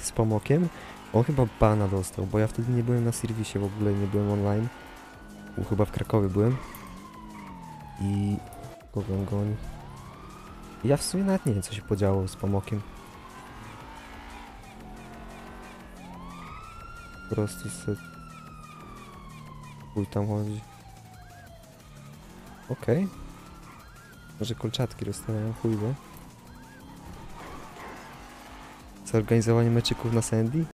z Pomokiem. On chyba bana dostał, bo ja wtedy nie byłem na serwisie w ogóle, nie byłem online. Bo chyba w Krakowie byłem. I... kogo on goni? Ja w sumie nawet nie wiem, co się podziało z Pomokiem. Po prostu se... chuj tam chodzi. Okej. Może kolczatki rozstawiają, chuj wie. Zorganizowanie meczyków na Sandy?